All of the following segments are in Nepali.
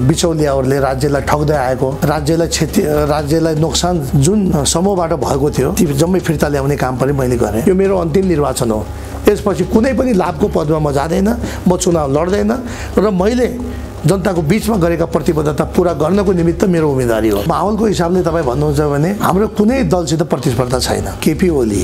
बिचौलियाहरूले राज्यलाई ठग्दै आएको, राज्यलाई नोक्सान जुन समूहबाट भएको थियो ती जम्मै फिर्ता ल्याउने काम पनि मैले गरेँ। यो मेरो अन्तिम निर्वाचन हो। यसपछि कुनै पनि लाभको पदमा म जाँदैन, म चुनाव लड्दैन र मैले जनताको बीचमा गरेका प्रतिबद्धता पूरा गर्नको निमित्त मेरो उम्मेदवारी हो। माहौलको हिसाबले तपाईँ भन्नुहुन्छ भने हाम्रो कुनै दलसित प्रतिस्पर्धा छैन। केपी ओली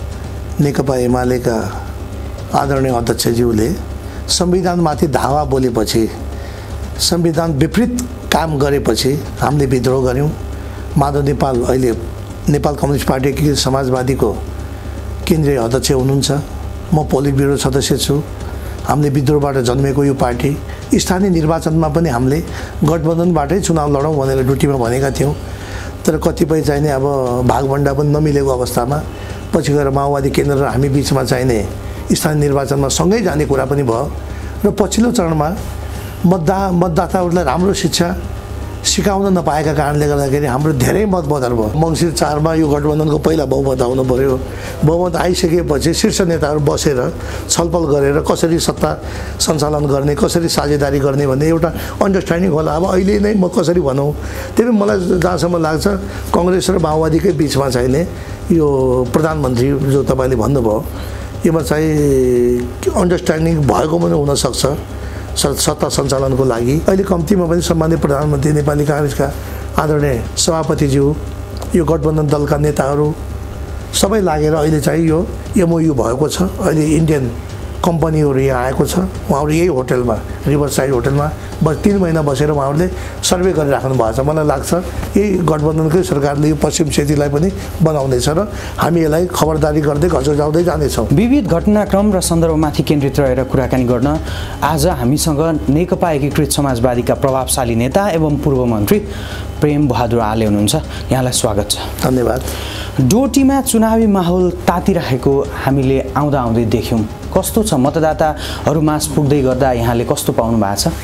नेकपा एमालेका आदरणीय अध्यक्षज्यूले संविधानमाथि धावा बोलेपछि, संविधान विपरीत काम गरेपछि हामीले विद्रोह गऱ्यौँ। माधव नेपाल अहिले नेपाल कम्युनिस्ट पार्टी एकीकृत समाजवादीको केन्द्रीय अध्यक्ष हुनुहुन्छ। म पोलिट ब्युरो सदस्य छु। हामीले विद्रोहबाट जन्मेको यो पार्टी स्थानीय निर्वाचनमा पनि हामीले गठबन्धनबाटै चुनाव लडौँ भनेर ड्युटीमा भनेका थियौँ। तर कतिपय चाहिने अब भागभण्डा पनि नमिलेको अवस्थामा पछि गएर माओवादी केन्द्र र हामी बिचमा चाहिने स्थानीय निर्वाचनमा सँगै जाने कुरा पनि भयो र पछिल्लो चरणमा मतदाताहरूलाई राम्रो शिक्षा सिकाउन नपाएका कारणले गर्दाखेरि हाम्रो धेरै मत बदल भयो। मङ्सिर 4 मा यो गठबन्धनको पहिला बहुमत आउनु पर्यो। बहुमत आइसकेपछि शीर्ष नेताहरू बसेर छलफल गरेर कसरी सत्ता सञ्चालन गर्ने, कसरी साझेदारी गर्ने भन्ने एउटा अन्डरस्ट्यान्डिङ होला। अब अहिले नै म कसरी भनौँ, त्यही मलाई जहाँसम्म लाग्छ कङ्ग्रेस र माओवादीकै बिचमा चाहिने यो प्रधानमन्त्री जो तपाईँले भन्नुभयो योमा चाहिँ अन्डरस्ट्यान्डिङ भएको पनि हुनसक्छ सत्ता सञ्चालनको लागि। अहिले कम्तीमा पनि सम्मानित प्रधानमन्त्री, नेपाली काङ्ग्रेसका आदरणीय सभापतिज्यू, यो गठबन्धन दलका नेताहरू सबै लागेर अहिले चाहिँ यो एमओयू भएको छ। अहिले इन्डियन कम्पनीहरू यहाँ आएको छ। उहाँहरू यही होटलमा, रिभर साइड होटलमा 3 महिना बसेर उहाँहरूले सर्वे गरिराख्नु भएको छ। मलाई लाग्छ यही गठबन्धनकै सरकारले यो पश्चिम क्षेत्रलाई पनि बनाउँदैछ र हामी यसलाई खबरदारी गर्दै घचघचाउँदै जानेछौँ। विविध घटनाक्रम र सन्दर्भमाथि केन्द्रित रहेर कुराकानी गर्न आज हामीसँग नेकपा एकीकृत समाजवादीका प्रभावशाली नेता एवं पूर्व मन्त्री प्रेम बहादुर आले हुनुहुन्छ। यहाँलाई स्वागत छ। धन्यवाद। डोटीमा चुनावी माहौल तातिरहेको हामीले आउँदै देख्यौँ। कस्तो छ मतदाताहरू माझ पुग्दै गर्दा यहाँले कस्तो पाउनु भएको छ?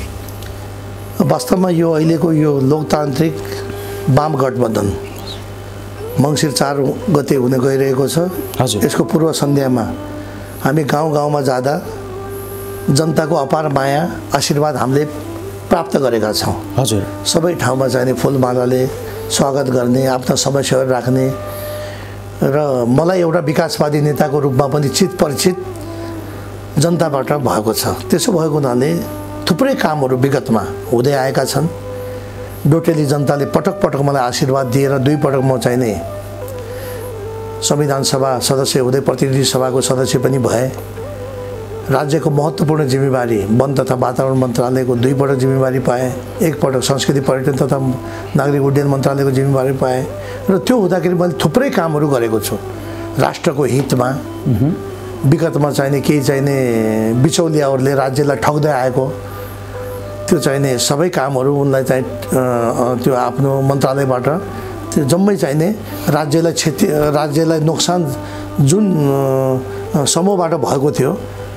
वास्तवमा यो अहिलेको यो लोकतान्त्रिक वाम गठबन्धन मङ्सिर 4 गते हुन गइरहेको छ। यसको पूर्व सन्ध्यामा हामी गाउँमा जाँदा जनताको अपार माया आशीर्वाद हामीले प्राप्त गरेका छौँ। हजुर, सबै ठाउँमा चाहिने फुलमालाले स्वागत गर्ने, आफ्ना समस्याहरू राख्ने र मलाई एउटा विकासवादी नेताको रूपमा पनि चित परिचित जनताबाट भएको छ। त्यसो भएको हुनाले थुप्रै कामहरू विगतमा हुँदै आएका छन्। डोटेली जनताले पटक पटक मलाई आशीर्वाद दिएर 2 पटक म चाहिने संविधान सभा सदस्य हुँदै प्रतिनिधि सभाको सदस्य पनि भए। राज्यको महत्त्वपूर्ण जिम्मेवारी वन तथा वातावरण मन्त्रालयको 2 पटक जिम्मेवारी पाएँ। 1 पटक संस्कृति पर्यटन तथा नागरिक उड्डयन मन्त्रालयको जिम्मेवारी पाएँ र त्यो हुँदाखेरि मैले थुप्रै कामहरू गरेको छु राष्ट्रको हितमा। विगतमा चाहिने केही चाहिने बिचौलियाहरूले राज्यलाई ठग्दै आएको त्यो चाहिने सबै कामहरू उनलाई चाहिँ त्यो आफ्नो मन्त्रालयबाट त्यो जम्मै चाहिने राज्यलाई नोक्सान जुन समूहबाट भएको थियो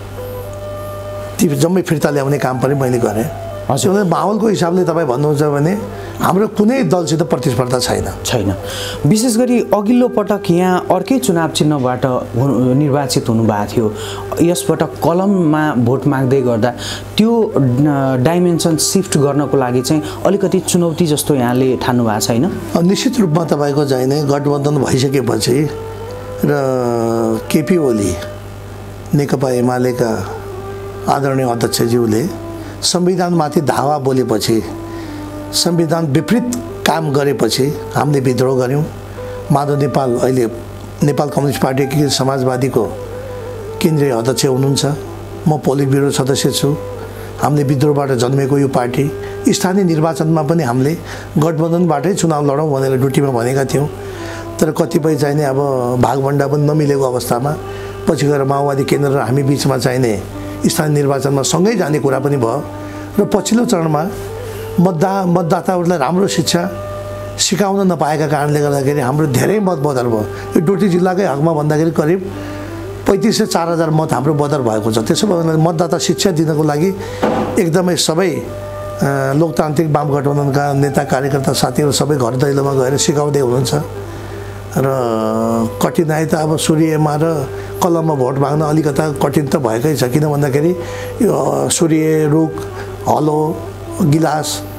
ती जम्मै फिर्ता ल्याउने काम पनि मैले गरेँ। हजुर, माहौलको हिसाबले तपाईँ भन्नुहुन्छ भने हाम्रो कुनै दलसित प्रतिस्पर्धा छैन। विशेष गरी अघिल्लो पटक यहाँ अर्कै चुनाव चिन्हबाट निर्वाचित हुनुभएको थियो। यसपटक कलममा भोट माग्दै गर्दा त्यो डाइमेन्सन सिफ्ट गर्नको लागि चाहिँ अलिकति चुनौती जस्तो यहाँले ठान्नु भएको छैन? निश्चित रूपमा तपाईँको चाहिने गठबन्धन भइसकेपछि र केपी ओली नेकपा एमालेका आदरणीय अध्यक्षज्यूले संविधानमाथि धावा बोलेपछि, संविधान विपरीत काम गरेपछि हामीले विद्रोह गऱ्यौँ। माधव नेपाल अहिले नेपाल कम्युनिस्ट पार्टी एकीकृत समाजवादीको केन्द्रीय अध्यक्ष हुनुहुन्छ। म पोलिट ब्युरो सदस्य छु। हामीले विद्रोहबाट जन्मेको यो पार्टी स्थानीय निर्वाचनमा पनि हामीले गठबन्धनबाटै चुनाव लडौँ भनेर ड्युटीमा भनेका थियौँ। तर कतिपय चाहिने अब भागभण्डा पनि नमिलेको अवस्थामा पछि गएर माओवादी केन्द्र र हामी बिचमा चाहिने स्थानीय निर्वाचनमा सँगै जाने कुरा पनि भयो र पछिल्लो चरणमा मतदाताहरूलाई राम्रो शिक्षा सिकाउन नपाएका कारणले गर्दाखेरि हाम्रो धेरै मत बदल भयो। यो डोटी जिल्लाकै हकमा भन्दाखेरि करिब 35 से 4000 मत हाम्रो बदल भएको छ। त्यसो भए मतदाता शिक्षा दिनको लागि एकदमै सबै लोकतान्त्रिक वाम गठबन्धनका नेता कार्यकर्ता साथीहरू सबै घर दैलोमा गएर सिकाउँदै हुनुहुन्छ र कठिनाइ त अब सूर्यमा र कलममा भोट माग्न अलिकता कठिन त भएकै छ। किन भन्दाखेरि यो सूर्य, रुख, हलो, गिलास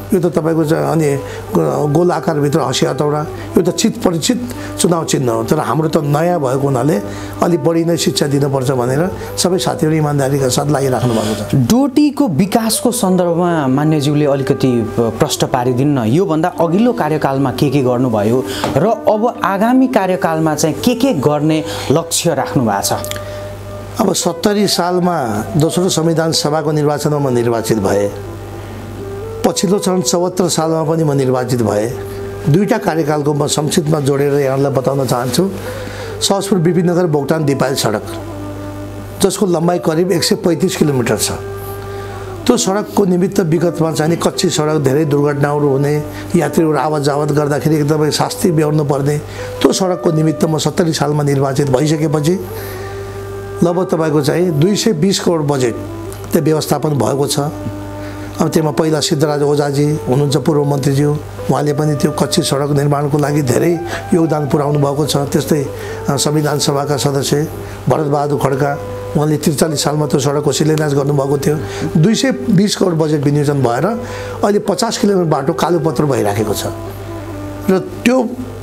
यो त तपाईँको चाहिँ अनि गोल आकारभित्र हँसी हतौडा, यो त चित परिचित चुनाव चिन्ह हो। तर हाम्रो त नयाँ भएको हुनाले अलिक बढी नै शिक्षा दिनुपर्छ भनेर सबै साथीहरू इमान्दारीका साथ लागिराख्नु भएको छ। डोटीको विकासको सन्दर्भमा मान्यज्यूले अलिकति प्रश्न पारिदिनु न। योभन्दा अघिल्लो कार्यकालमा के गर्नुभयो र अब आगामी कार्यकालमा चाहिँ के गर्ने लक्ष्य राख्नु भएको छ? अब 70 सालमा दोस्रो संविधान सभाको निर्वाचनमा म निर्वाचित भएँ। पछिल्लो चरण 74 सालमा पनि म निर्वाचित भएँ। दुईटा कार्यकालको म संक्षिप्तमा जोडेर यहाँलाई बताउन चाहन्छु। सहसपुर विपिनगर बोक्टान दिपायल सडक, जसको लम्बाइ करिब 135 किलोमिटर छ, त्यो सडकको निमित्त विगतमा चाहिँ कच्ची सडक, धेरै दुर्घटनाहरू हुने, यात्रीहरू आवत जावत गर्दाखेरि एकदमै शास्ति बेहोर्नु पर्ने, त्यो सडकको निमित्त म 70 सालमा निर्वाचित भइसकेपछि लगभग तपाईँको चाहिँ 220 करोड बजेट त्यो व्यवस्थापन भएको छ। अब त्यसमा पहिला सिद्धराज ओझाजी हुनुहुन्छ पूर्व मन्त्रीज्यू, उहाँले पनि त्यो कच्ची सडक निर्माणको लागि धेरै योगदान पुर्याउनु भएको छ। त्यस्तै संविधान सभाका सदस्य भरतबहादुर खड्का, उहाँले 43 सालमा त्यो सडकको शिलान्यास गर्नुभएको थियो। 220 करोड बजेट विनियोजन भएर अहिले 50 किलोमिटर बाटो कालोपत्रो भइराखेको छ। र त्यो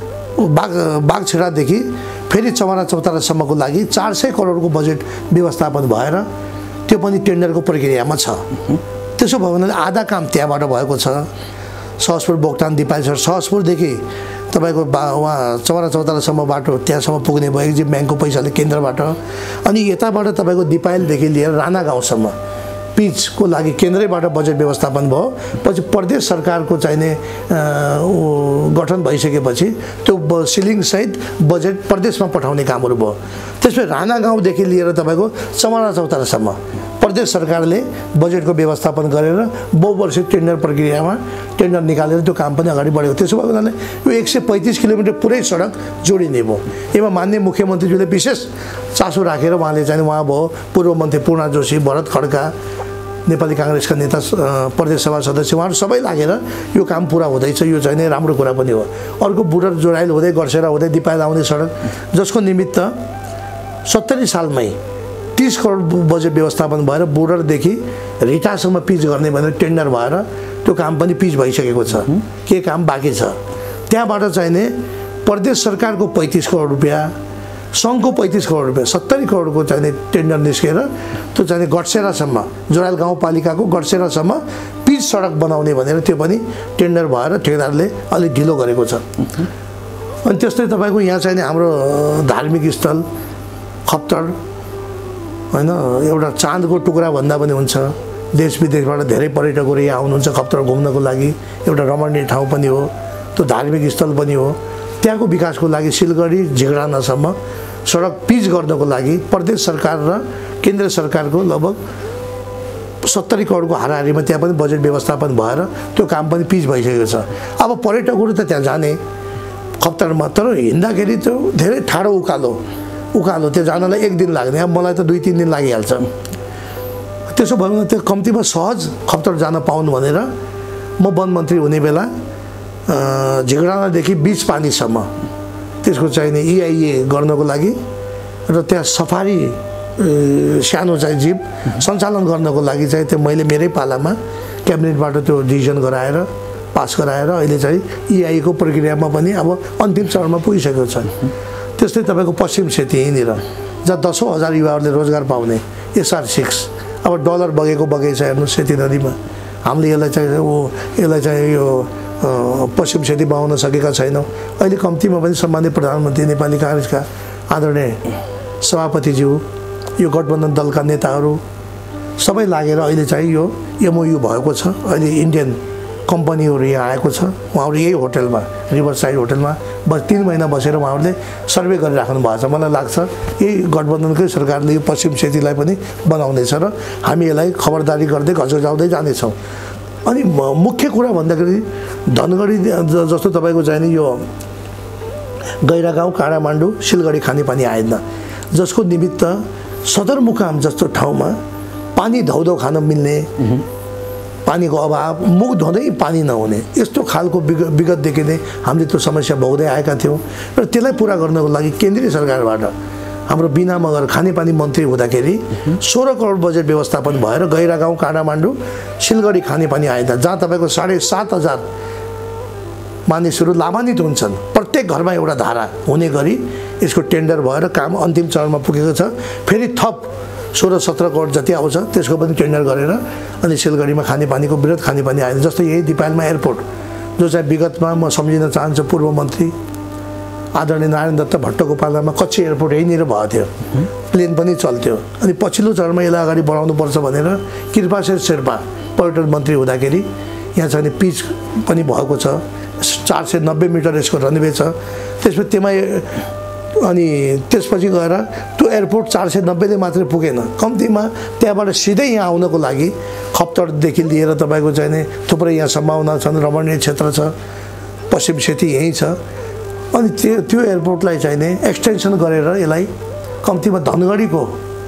बागछेडादेखि फेरि चौरा चौतारासम्मको लागि 400 करोडको बजेट व्यवस्थापन भएर त्यो पनि टेन्डरको प्रक्रियामा छ। त्यसो भयो भने आधा काम त्यहाँबाट भएको छ। सहसपुर बोक्टान दिपायल सडक, सहसपुरदेखि तपाईँको वहाँ चौरा चौतारासम्म बाटो त्यहाँसम्म पुग्ने भयो एक्जिम ब्याङ्कको पैसाले केन्द्रबाट। अनि यताबाट तपाईँको दिपायलदेखि लिएर राणा गाउँसम्म पिचको लागि केन्द्रैबाट बजेट व्यवस्थापन भयो। पछि प्रदेश सरकारको चाहिने गठन भइसकेपछि त्यो सिलिङसहित बजेट प्रदेशमा पठाउने कामहरू भयो। त्यसपछि राणा गाउँदेखि लिएर तपाईँको चौरा चौतारासम्म प्रदेश सरकारले बजेटको व्यवस्थापन गरेर बहुवर्षीय टेन्डर प्रक्रियामा टेन्डर निकालेर त्यो काम पनि अगाडि बढेको। त्यसो भएको हुनाले यो 135 किलोमिटर पुरै सडक जोडिने भयो। यसमा माननीय मुख्यमन्त्रीज्यूले विशेष चासो राखेर उहाँले चाहिँ उहाँ भयो पूर्व मन्त्री पूर्णा जोशी, भरत खड्का, नेपाली काङ्ग्रेसका नेता, प्रदेश सभा सदस्य, उहाँहरू सबै लागेर यो काम पुरा हुँदैछ। यो चाहिँ नै राम्रो कुरा पनि हो। अर्को बुडर जोडाइल हुँदै गर्सेरा हुँदै दिपायल आउने सडक, जसको निमित्त 70 सालमै 30 करोड बजेट व्यवस्थापन भएर बोर्डरदेखि रिटासम्म पिच गर्ने भनेर टेन्डर भएर त्यो काम पनि पिच भइसकेको छ। के काम बाँकी छ? त्यहाँबाट चाहिने प्रदेश सरकारको 35 करोड रुपियाँ, सङ्घको 35 करोड रुपियाँ, 70 करोडको चाहिने टेन्डर निस्केर त्यो चाहिने गडसेरासम्म, जोराइल गाउँपालिकाको गडसेरासम्म पिच सडक बनाउने भनेर त्यो पनि टेन्डर भएर ठेकेदारले अलिक ढिलो गरेको छ। अनि त्यस्तै तपाईँको यहाँ चाहिने हाम्रो धार्मिक स्थल खप्तर हैन, एउटा चाँदको टुक्रा भन्दा पनि हुन्छ। देश विदेशबाट धेरै पर्यटकहरू यहाँ आउनुहुन्छ खप्तर घुम्नको लागि। एउटा रमणीय ठाउँ पनि हो, त्यो धार्मिक स्थल पनि हो। त्यहाँको विकासको लागि सिलगढी झिगरानासम्म सडक पिच गर्नको लागि प्रदेश सरकार र केन्द्र सरकारको लगभग 70 करोडको हाराहारीमा त्यहाँ पनि बजेट व्यवस्थापन भएर त्यो काम पनि पिच भइसकेको छ। अब पर्यटकहरू त त्यहाँ जाने खप्तरमा, तर हिँड्दाखेरि त्यो धेरै ठाडो उकालो त्यो जानलाई 1 दिन लाग्ने। अब मलाई त 2-3 दिन लागिहाल्छ। त्यसो भयो भने त्यो कम्तीमा सहज खप्तर जान पाउनु भनेर म वन मन्त्री हुने बेला झिगडानादेखि बीच पानीसम्म त्यसको चाहिने EIA गर्नको लागि र त्यहाँ सफारी सानो चाहिँ जीप सञ्चालन गर्नको लागि चाहिँ त्यो मैले मेरै पालामा क्याबिनेटबाट त्यो डिसिजन गराएर पास गराएर अहिले चाहिँ EIA को प्रक्रियामा पनि अब अन्तिम चरणमा पुगिसकेको छ। त्यस्तै तपाईँको पश्चिम सेती यहीँनिर जहाँ 10,000 युवाहरूले रोजगार पाउने SR6 अब डलर बगेको छ हेर्नु सेती नदीमा। हामीले यसलाई चाहिँ यो पश्चिम सेती बनाउन सकेका छैनौँ। अहिले कम्तीमा पनि सम्मानित प्रधानमन्त्री नेपाली काङ्ग्रेसका आदरणीय सभापतिज्यू, यो गठबन्धन दलका नेताहरू सबै लागेर अहिले चाहिँ यो MOU भएको छ। अहिले इन्डियन कम्पनीहरू यहाँ आएको छ। उहाँहरू यही होटलमा, रिभर साइड होटलमा 3 महिना बसेर उहाँहरूले सर्वे गरिराख्नु भएको छ। मलाई लाग्छ यही गठबन्धनकै सरकारले यो पश्चिम सेतीलाई पनि बनाउनेछ र हामी यसलाई खबरदारी गर्दै घचघचाउँदै जानेछौँ। अनि मुख्य कुरा भन्दाखेरि धनगढी जस्तो तपाईँको चाहिने यो गैरागाउँ, काडामाडौँ, सिलगढी खानेपानी आएन, जसको निमित्त सदरमुकाम जस्तो ठाउँमा पानी धौधौ खान मिल्ने, पानीको अभाव, मुख धुँदै पानी नहुने, यस्तो खालको विगतदेखि नै हामीले त्यो समस्या भोग्दै आएका थियौँ। र त्यसलाई पुरा गर्नको लागि केन्द्रीय सरकारबाट हाम्रो बिना मगर खानेपानी मन्त्री हुँदाखेरि 16 करोड बजेट व्यवस्थापन भएर गैरागाउँ काठमाडौँ सिलगढी खानेपानी आइदा जहाँ तपाईँको 7,500 मानिसहरू लाभान्वित हुन्छन्। प्रत्येक घरमा एउटा धारा हुने गरी यसको टेन्डर भएर काम अन्तिम चरणमा पुगेको छ। फेरि थप 16-17 करोड जति आउँछ त्यसको पनि टेन्डर गरेर अनि सिलगढीमा खानेपानीको वृहत खानेपानी आइदा। जस्तो यही दिपायलमा एयरपोर्ट जो चाहिँ विगतमा म सम्झिन चाहन्छु पूर्व मन्त्री आदरणीय नारायण दत्त भट्टको पालामा कच्ची एयरपोर्ट यहीँनिर भएको थियो, प्लेन पनि चल्थ्यो। अनि पछिल्लो चरणमा यसलाई अगाडि बढाउनुपर्छ भनेर कृपाशेर शेर्पा पर्यटन मन्त्री हुँदाखेरि यहाँ चाहिँ पिच पनि भएको छ, 490 मिटर यसको रनवे छ। त्यसपछि त्यसमा अनि त्यसपछि गएर त्यो एयरपोर्ट 490 ले मात्रै पुगेन, कम्तीमा त्यहाँबाट सिधै यहाँ आउनको लागि खप्तडदेखि लिएर तपाईँको चाहिँ थुप्रै यहाँ सम्भावना छन्, रमणीय क्षेत्र छ, पश्चिम सेती यहीँ छ। अनि त्यो एयरपोर्टलाई चाहिँ एक्सटेन्सन गरेर यसलाई कम्तीमा धनगढीको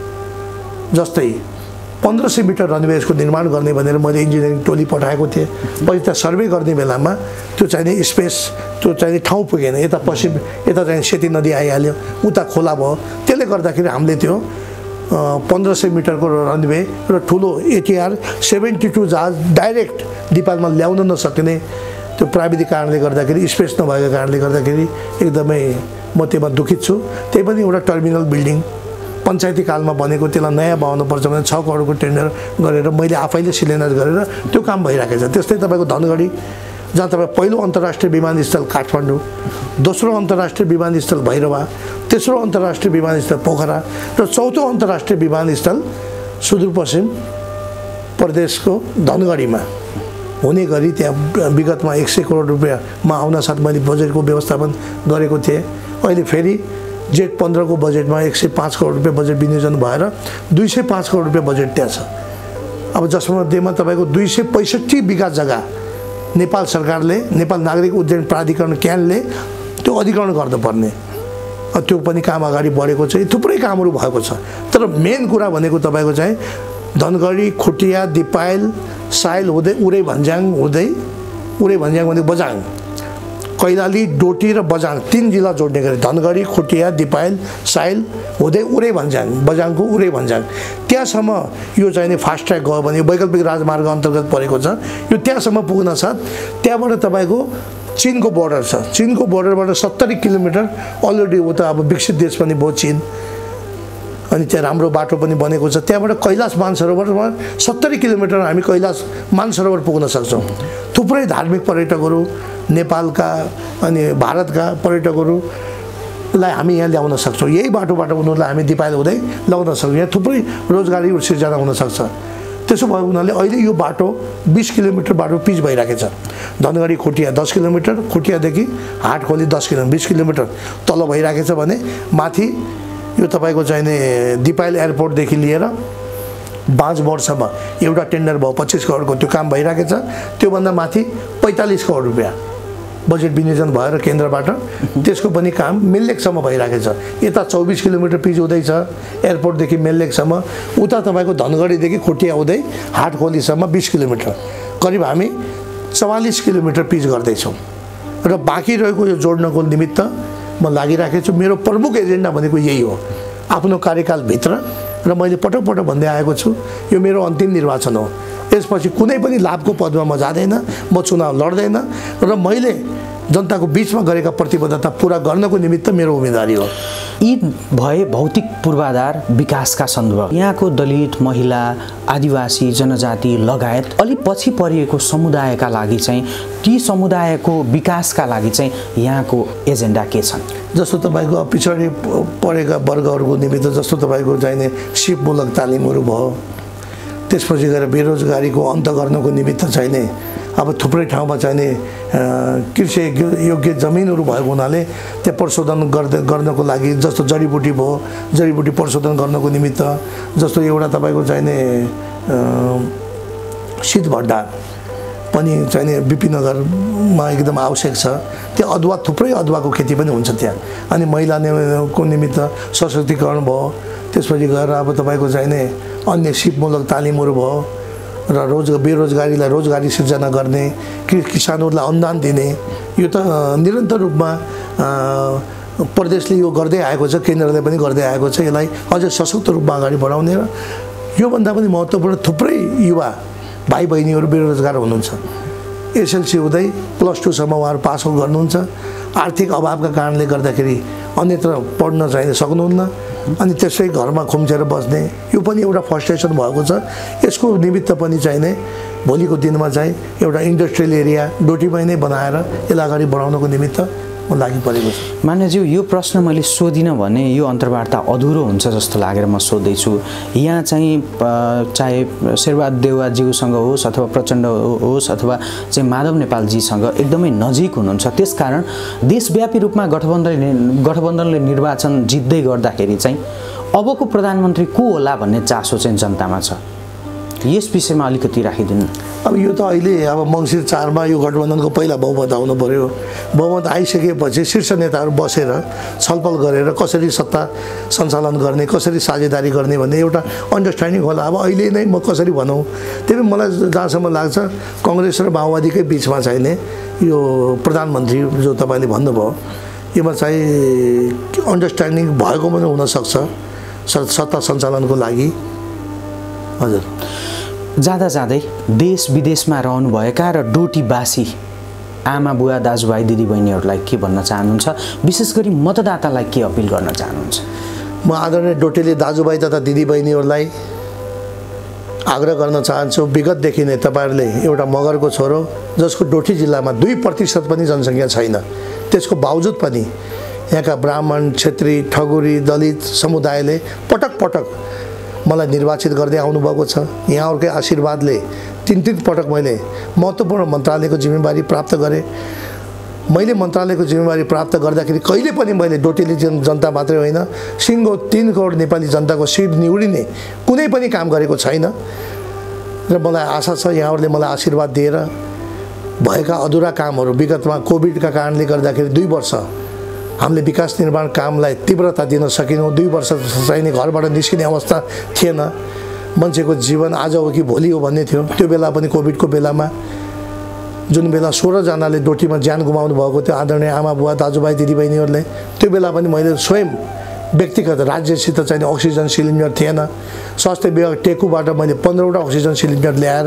जस्तै 1500 मिटर रनवे यसको निर्माण गर्ने भनेर मैले इन्जिनियरिङ टोली पठाएको थिएँ। पछि त्यहाँ सर्वे गर्ने बेलामा त्यो चाहिने स्पेस त्यो चाहिने ठाउँ पुगेन। यता पश्चिम यता चाहिँ सेती नदी आइहाल्यो, उता खोला भयो। त्यसले गर्दाखेरि हामीले त्यो 1500 मिटरको रनवे र ठुलो ATR 72 जहाज डाइरेक्ट दिपालमा ल्याउन नसक्ने त्यो प्राविधिक कारणले गर्दाखेरि, स्पेस नभएको कारणले गर्दाखेरि एकदमै म त्यसमा दुखित छु। त्यही पनि एउटा टर्मिनल बिल्डिङ पञ्चायती कालमा बनेको, त्यसलाई नयाँ बनाउनुपर्छ भने 6 करोडको टेन्डर गरेर मैले आफैले शिलान्यास गरेर त्यो काम भइरहेको छ। त्यस्तै तपाईँको धनगढी जहाँ तपाईँ पहिलो अन्तर्राष्ट्रिय विमानस्थल काठमाडौँ, दोस्रो अन्तर्राष्ट्रिय विमानस्थल भैरवा, तेस्रो अन्तर्राष्ट्रिय विमानस्थल पोखरा र चौथो अन्तर्राष्ट्रिय विमानस्थल सुदूरपश्चिम प्रदेशको धनगढीमा हुने गरी त्यहाँ विगतमा 100 करोड रुपियाँमा आउन साथ मैले बजेटको व्यवस्थापन गरेको थिएँ। अहिले फेरि जेट 15 को बजेटमा 105 करोड रुपियाँ बजेट विनियोजन भएर 205 करोड रुपियाँ बजेट त्यहाँ छ। अब जसमध्येमा तपाईँको 265 बिघा जग्गा नेपाल सरकारले, नेपाल नागरिक उड्डयन प्राधिकरण क्यानले त्यो अधिग्रहण गर्नुपर्ने, त्यो पनि काम अगाडि बढेको छ। थुप्रै कामहरू भएको छ। तर मेन कुरा भनेको तपाईँको चाहिँ धनगढी, खुटिया, दिपायल, साइल हुँदै उरै भन्ज्याङ हुँदै, उरै भन्ज्याङ भनेको बझाङ, कैलाली, डोटी र बझाङ 3 जिल्ला जोड्ने गरी धनगढी, खुटिया, दिपायल, साइल हुँदै उरै भन्ज्याङ, बझाङको उरै भन्ज्याङ त्यहाँसम्म यो चाहिँ फास्ट ट्र्याक गयो भने वैकल्पिक राजमार्ग अन्तर्गत परेको छ। यो त्यहाँसम्म पुग्न साथ त्यहाँबाट तपाईँको चीनको बोर्डर छ। चीनको बोर्डरबाट 70 किलोमिटर अलरेडी उता अब विकसित देश पनि भयो चीन। अनि त्यहाँ राम्रो बाटो पनि बनेको छ। त्यहाँबाट कैलाश मानसरोवरमा 70 किलोमिटर हामी कैलाश मानसरोवर पुग्न सक्छौँ। थुप्रै धार्मिक पर्यटकहरू, नेपालका अनि भारतका पर्यटकहरूलाई हामी यहाँ ल्याउन सक्छौँ। यही बाटोबाट उनीहरूलाई हामी दिपायल हुँदै ल्याउन सक्छौँ। यहाँ थुप्रै रोजगारी सिर्जना हुनसक्छ। त्यसो भएको हुनाले अहिले यो बाटो 20 किलोमिटर बाटो पिच भइरहेको छ। धनगढी खुटिया 10 किलोमिटर, खुटियादेखि हाटखोली 20 किलोमिटर तल भइरहेको छ भने माथि यो तपाईँको चाहिने दिपायल एयरपोर्टदेखि लिएर बाँझमोडसम्म एउटा टेन्डर भयो 25 करोडको, त्यो काम भइरहेको छ। त्योभन्दा माथि 45 करोड रुपियाँ बजेट विनियोजन भएर केन्द्रबाट त्यसको पनि काम मेललेकसम्म भइरहेको छ। यता 24 किलोमिटर पिच हुँदैछ एयरपोर्टदेखि मेललेकसम्म, उता तपाईँको धनगढीदेखि खुटिया हुँदै हाटखोलीसम्म 20 किलोमिटर, करिब हामी 44 किलोमिटर पिच गर्दैछौँ। र बाँकी रहेको यो जोड्नको निमित्त म लागिराखेको छु। मेरो प्रमुख एजेन्डा भनेको यही हो आफ्नो कार्यकालभित्र, र मैले पटक पटक भन्दै आएको छु यो मेरो अन्तिम निर्वाचन हो। यसपछि कुनै पनि लाभको पदमा म जाँदैन, म चुनाव लड्दैन र मैले जनताको बिचमा गरेका प्रतिबद्धता पुरा गर्नको निमित्त मेरो उम्मेदवारी हो। यी भए भौतिक पूर्वाधार विकासका सन्दर्भ। यहाँको दलित, महिला, आदिवासी, जनजाति लगायत अलि पछि परिएको समुदायका लागि चाहिँ ती समुदायको विकासका लागि चाहिँ यहाँको एजेन्डा के छन्? जस्तो तपाईँको पिछडी परेका वर्गहरूको निमित्त जस्तो तपाईँको चाहिने सिपमूलक तालिमहरू भयो, त्यसपछि गएर बेरोजगारीको अन्त गर्नको निमित्त चाहिने अब थुप्रै ठाउँमा चाहिने कृषि योग्य जमिनहरू भएको हुनाले त्यहाँ प्रशोधन गर्नको लागि जस्तो जडीबुटी भयो, जडीबुटी प्रशोधन गर्नको निमित्त जस्तो एउटा तपाईँको चाहिने शीत भण्डार पनि चाहिने विपिनगरमा एकदम आवश्यक छ। त्यहाँ अदुवा, थुप्रै अदुवाको खेती पनि हुन्छ त्यहाँ। अनि महिलाको निमित्त सशक्तिकरण भयो, त्यसपछि गएर अब तपाईँको चाहिने अन्य सिपमूलक तालिमहरू भयो र बेरोजगारीलाई रोजगारी सिर्जना गर्ने, किसानहरूलाई अनुदान दिने, यो त निरन्तर रूपमा प्रदेशले यो गर्दै आएको छ, केन्द्रले पनि गर्दै आएको छ। यसलाई अझ सशक्त रूपमा अगाडि बढाउने र योभन्दा पनि महत्त्वपूर्ण थुप्रै युवा भाइ बहिनीहरू बेरोजगार हुनुहुन्छ। एसएलसी हुँदै +2 उहाँहरू पास आउट गर्नुहुन्छ, आर्थिक अभावका कारणले गर्दाखेरि अन्यत्र पढ्न चाहिँ सक्नुहुन्न, अनि त्यसै घरमा खुम्चेर बस्ने, यो पनि एउटा फ्रस्ट्रेसन भएको छ। यसको निमित्त पनि चाहिने भोलिको दिनमा चाहिँ एउटा इन्डस्ट्रियल एरिया डोटीमै नै बनाएर यसलाई अगाडि बढाउनको निमित्त म लागि परेको छु। मान्यज्यू, यो प्रश्न मैले सोधिनँ भने यो अन्तर्वार्ता अधुरो हुन्छ जस्तो लागेर म सोध्दैछु। यहाँ चाहिँ चाहे शेरबहादुर देउवाज्यूसँग होस् अथवा प्रचण्ड होस् अथवा चाहिँ माधव नेपालजीसँग एकदमै नजिक हुनुहुन्छ, त्यसकारण देशव्यापी रूपमा गठबन्धनले निर्वाचन जित्दै गर्दाखेरि चाहिँ अबको प्रधानमन्त्री को होला भन्ने चासो चाहिँ जनतामा छ। यस विषयमा अलिकति राखिदिनु। अब यो त अहिले अब मङ्सिर 4 मा यो गठबन्धनको पहिला बहुमत आउनु पर्यो। बहुमत आइसकेपछि शीर्ष नेताहरू बसेर छलफल गरेर कसरी सत्ता सञ्चालन गर्ने, कसरी साझेदारी गर्ने भन्ने एउटा अन्डरस्ट्यान्डिङ होला। अब अहिले नै म कसरी भनौँ, त्यही मलाई जहाँसम्म लाग्छ कङ्ग्रेस र माओवादीकै बिचमा चाहिने यो प्रधानमन्त्री जो तपाईँले भन्नुभयो, योमा चाहिँ अन्डरस्ट्यान्डिङ भएको पनि हुनसक्छ सत्ता सञ्चालनको लागि। हजुर, जाँदा जाँदै देश विदेशमा रहनुभएका र डोटीवासी आमा बुवा दाजुभाइ दिदीबहिनीहरूलाई के भन्न चाहनुहुन्छ? विशेष गरी मतदातालाई के अपिल गर्न चाहनुहुन्छ? म आदरणीय डोटेली दाजुभाइ तथा दिदीबहिनीहरूलाई आग्रह गर्न चाहन्छु, विगतदेखि नै तपाईँहरूले एउटा मगरको छोरो जसको डोटी जिल्लामा 2% पनि जनसङ्ख्या छैन, त्यसको बावजुद पनि यहाँका ब्राह्मण, क्षेत्री, ठगुरी, दलित समुदायले पटक पटक मलाई निर्वाचित गर्दै आउनुभएको छ। यहाँहरूकै आशीर्वादले 3 पटक मैले महत्त्वपूर्ण मन्त्रालयको जिम्मेवारी प्राप्त गरेँ। मैले मन्त्रालयको जिम्मेवारी प्राप्त गर्दाखेरि कहिले पनि मैले डोटेली जनता मात्रै होइन, सिङ्गो 3 करोड नेपाली जनताको सिट निउडिने कुनै पनि काम गरेको छैन। र मलाई आशा छ यहाँहरूले मलाई आशीर्वाद दिएर भएका अधुरा कामहरू, विगतमा कोभिडका कारणले गर्दाखेरि 2 वर्ष हामीले विकास निर्माण कामलाई तीव्रता दिन सकेनौँ। 2 वर्ष चाहिने घरबाट निस्किने अवस्था थिएन, मान्छेको जीवन आज हो कि भोलि हो भन्ने थियो। त्यो बेला पनि कोभिडको बेलामा जुन बेला 16 जनाले डोटीमा ज्यान गुमाउनु भएको थियो आदरणीय आमा बुवा दाजुभाइ दिदीबहिनीहरूले, त्यो बेला पनि मैले स्वयं व्यक्तिगत राज्यसित चाहिँ अक्सिजन सिलिन्डर थिएन। स्वास्थ्य विभाग टेकुबाट मैले 15वटा अक्सिजन सिलिन्डर ल्याएर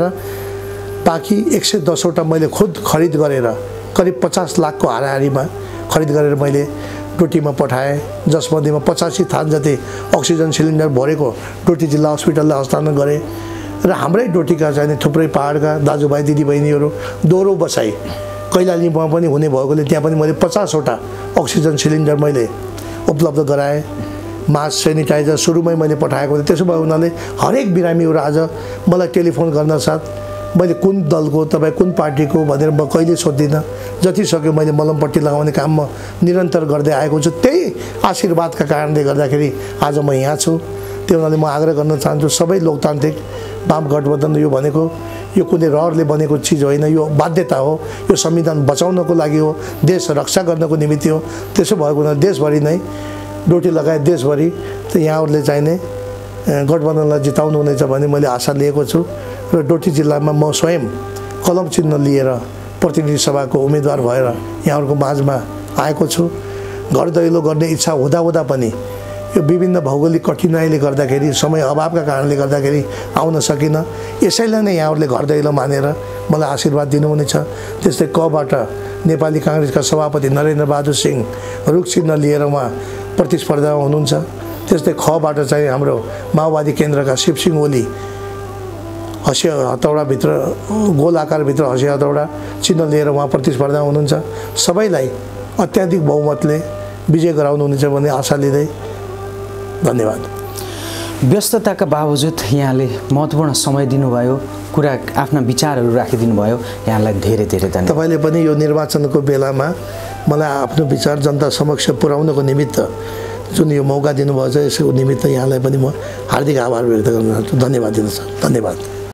बाँकी 110वटा मैले खुद खरिद गरेर करिब 50 लाखको हाराहारीमा खरिद गरेर मैले डोटीमा पठाएँ, जसमध्येमा 85 थान जति अक्सिजन सिलिन्डर भरेको डोटी जिल्ला हस्पिटललाई हस्तान्तरण गरेँ। र हाम्रै डोटीका चाहिँ थुप्रै पहाडका दाजुभाइ दिदीबहिनीहरू दोहोरो बसाई कैलालीमा पनि हुने भएकोले त्यहाँ पनि मैले 50वटा अक्सिजन सिलिन्डर मैले उपलब्ध गराएँ। मास्क, सेनिटाइजर सुरुमै मैले पठाएको थिएँ। त्यसो भए उनीहरूले हरेक बिरामीहरू आज मलाई टेलिफोन गर्न साथ मैले कुन दलको, तपाईँ कुन पार्टीको भनेर म कहिले सोध्दिनँ। जति सक्यो मैले मलमपट्टि लगाउने काम म निरन्तर गर्दै आएको छु। त्यही आशीर्वादका कारणले गर्दाखेरि आज म यहाँ छु। त्यो हुनाले म आग्रह गर्न चाहन्छु सबै लोकतान्त्रिक वाम गठबन्धन यो भनेको यो कुनै रहरले बनेको चिज होइन, यो बाध्यता हो, यो संविधान बचाउनको लागि हो, देश रक्षा गर्नको निमित्त हो। त्यसो भएको हुनाले देशभरि नै डोटी लगायत देशभरि त यहाँहरूले चाहिने गठबन्धनलाई जिताउनु हुनेछ भन्ने मैले आशा लिएको छु। र डोटी जिल्लामा म स्वयं कलम चिन्ह लिएर प्रतिनिधि सभाको उम्मेदवार भएर यहाँहरूको माझमा आएको छु। घर दैलो गर्ने इच्छा हुँदा पनि यो विभिन्न भौगोलिक कठिनाइले गर्दाखेरि, समय अभावका कारणले गर्दाखेरि आउन सकिनँ। यसैलाई नै यहाँहरूले घर दैलो मानेर मलाई आशीर्वाद दिनुहुनेछ। त्यस्तै कबाट नेपाली काङ्ग्रेसका सभापति नरेन्द्र बहादुर सिंह रुख चिन्ह लिएर उहाँ प्रतिस्पर्धामा हुनुहुन्छ। त्यस्तै खबाट चाहिँ हाम्रो माओवादी केन्द्रका शिवसिंह ओली हँसिया हतौडाभित्र गोल आकारभित्र हँसिया हतौडा चिन्ह लिएर उहाँ प्रतिस्पर्धामा हुनुहुन्छ। सबैलाई अत्याधिक बहुमतले विजय गराउनुहुनेछ भन्ने आशा लिँदै धन्यवाद। व्यस्तताका बावजुद यहाँले महत्त्वपूर्ण समय दिनुभयो, कुरा आफ्ना विचारहरू राखिदिनु भयो, यहाँलाई धेरै धेरै धन्यवाद। तपाईँले पनि यो निर्वाचनको बेलामा मलाई आफ्नो विचार जनता समक्ष पुर्याउनको निमित्त जुन यो मौका दिनुभएको छ, यसको निमित्त यहाँलाई पनि म हार्दिक आभार व्यक्त गर्न चाहन्छु। धन्यवाद दिन चाहन्छु। धन्यवाद।